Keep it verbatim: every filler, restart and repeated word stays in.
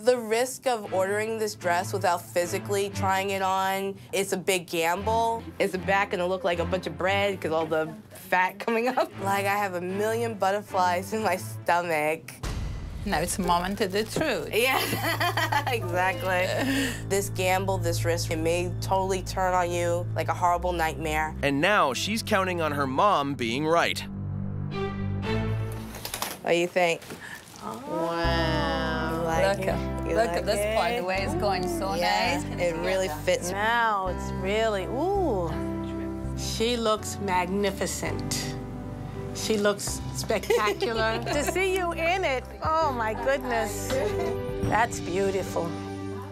The risk of ordering this dress without physically trying it on is a big gamble. Is the back gonna look like a bunch of bread because all the fat coming up? Like I have a million butterflies in my stomach. Now it's a moment of the truth. Yeah, exactly. This gamble, this risk, it may totally turn on you like a horrible nightmare. And now she's counting on her mom being right. What do you think? Oh. Wow. Like look it? at, You look like at this it? part, the way it's going so Yeah, nice. Can it you really feel that? fits. Now it's really, ooh. She looks magnificent. She looks spectacular. To see you in it, oh my goodness. That's beautiful.